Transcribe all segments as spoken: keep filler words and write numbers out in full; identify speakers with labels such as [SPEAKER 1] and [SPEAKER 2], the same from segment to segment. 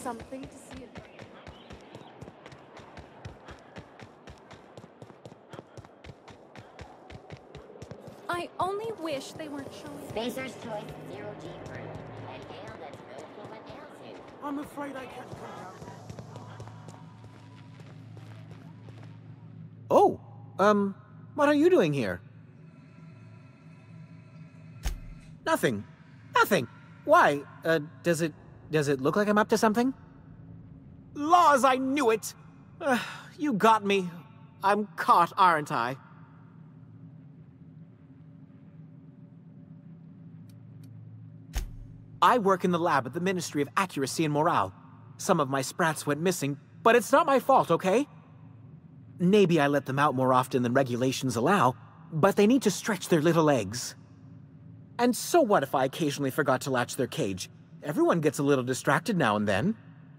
[SPEAKER 1] something to see it. I only wish they weren't showing.
[SPEAKER 2] Spacer's choice, zero G proof. And ale that's no human ale suit.
[SPEAKER 3] I'm afraid I can't come down.
[SPEAKER 4] Oh, um, what are you doing here? Nothing. Nothing. Why? Uh, does it, does it look like I'm up to something? Laws, I knew it! Uh, you got me. I'm caught, aren't I? I work in the lab at the Ministry of Accuracy and Morale. Some of my sprats went missing, but it's not my fault, okay? Maybe I let them out more often than regulations allow, but they need to stretch their little legs. And so what if I occasionally forgot to latch their cage? Everyone gets a little distracted now and then.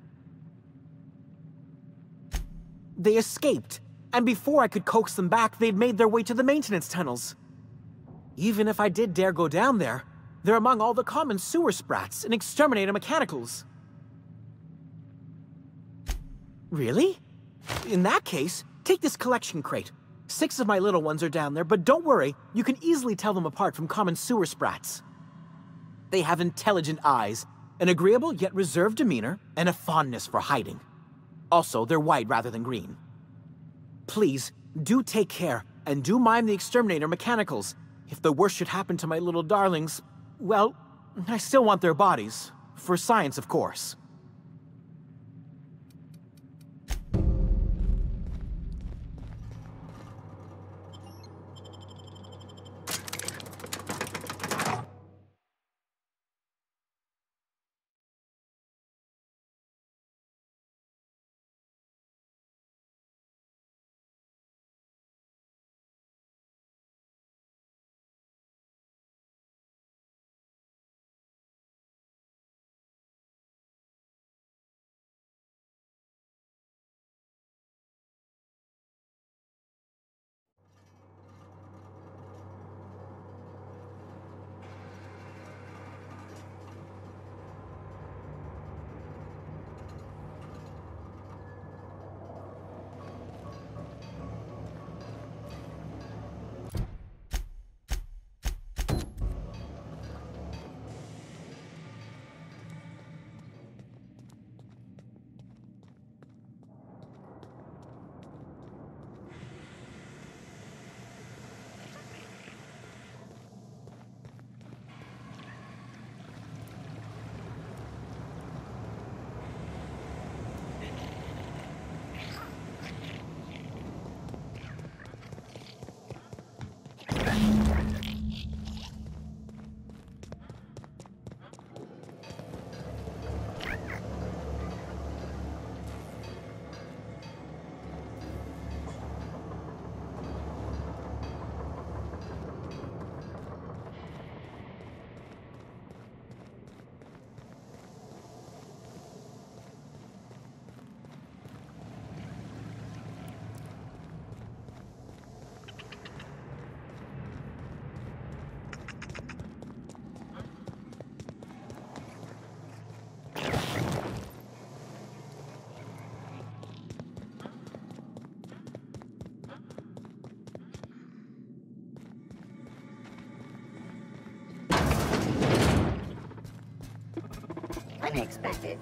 [SPEAKER 4] They escaped, and before I could coax them back, they'd made their way to the maintenance tunnels. Even if I did dare go down there, they're among all the common sewer sprats and exterminator mechanicals. Really? In that case, take this collection crate. Six of my little ones are down there, but don't worry, you can easily tell them apart from common sewer sprats. They have intelligent eyes, an agreeable yet reserved demeanor, and a fondness for hiding. Also, they're white rather than green. Please, do take care, and do mind the exterminator mechanicals. If the worst should happen to my little darlings, well, I still want their bodies. For science, of course.
[SPEAKER 2] Unexpected.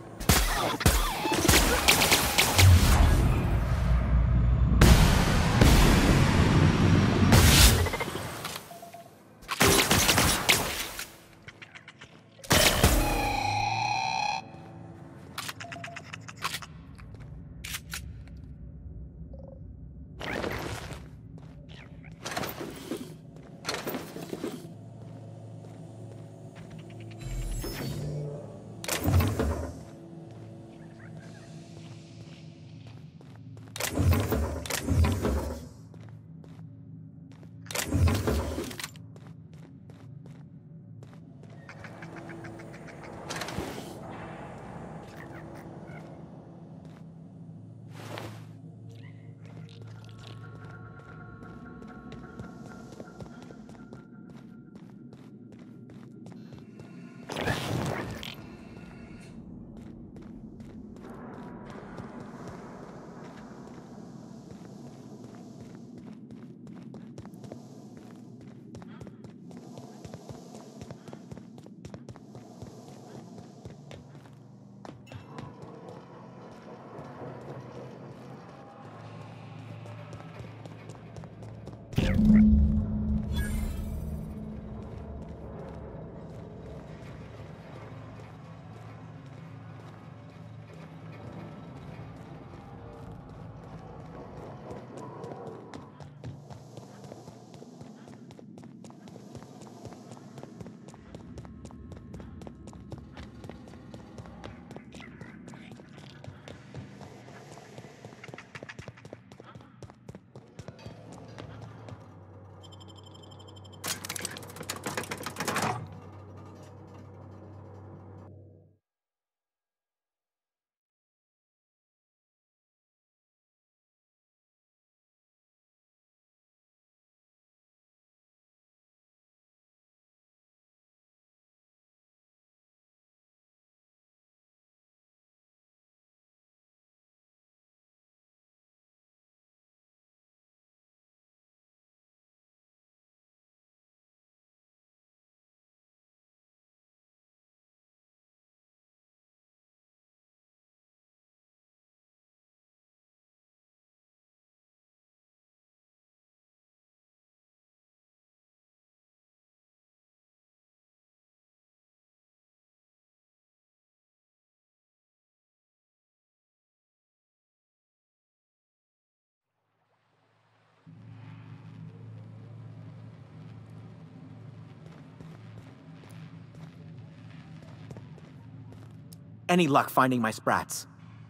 [SPEAKER 4] Any luck finding my sprats?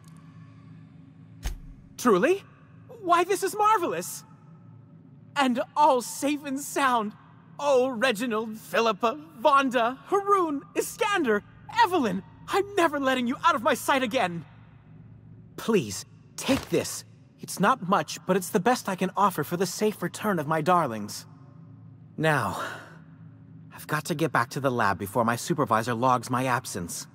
[SPEAKER 4] Truly? Why, this is marvelous! And all safe and sound. Oh, Reginald, Philippa, Vonda, Haroon, Iskander, Evelyn, I'm never letting you out of my sight again. Please, take this. It's not much, but it's the best I can offer for the safe return of my darlings. Now, I've got to get back to the lab before my supervisor logs my absence.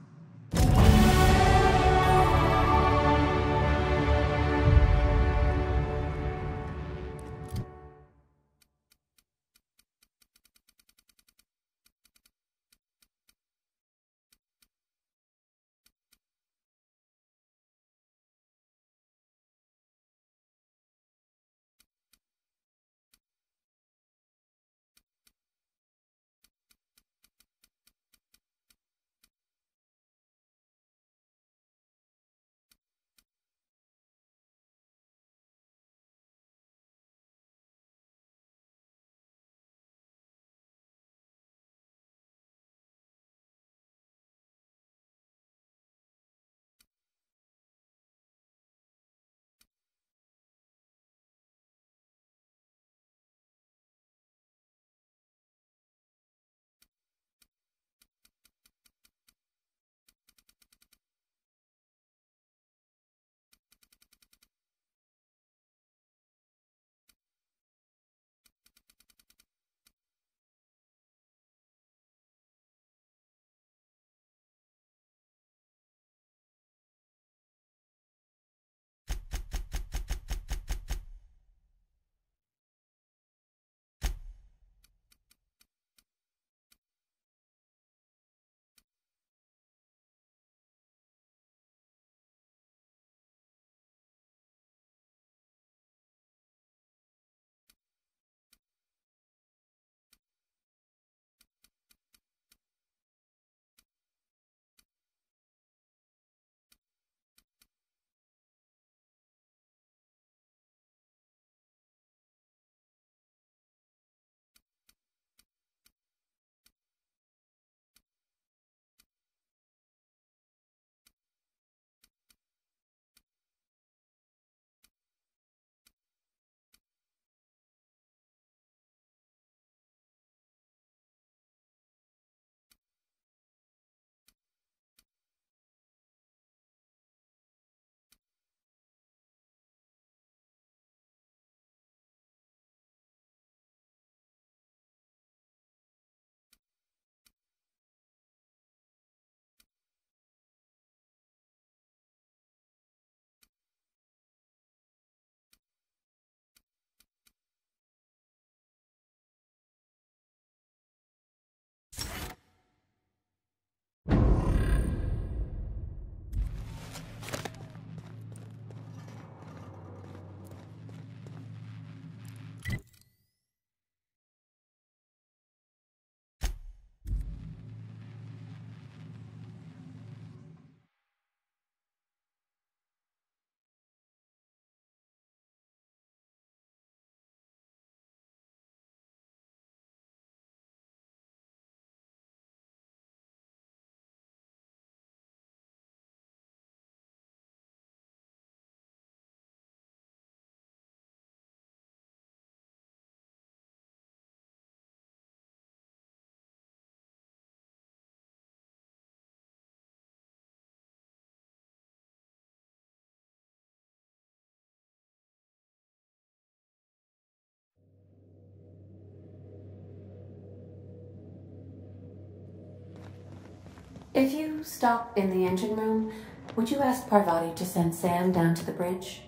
[SPEAKER 5] If you stop in the engine room, would you ask Parvati to send Sam down to the bridge?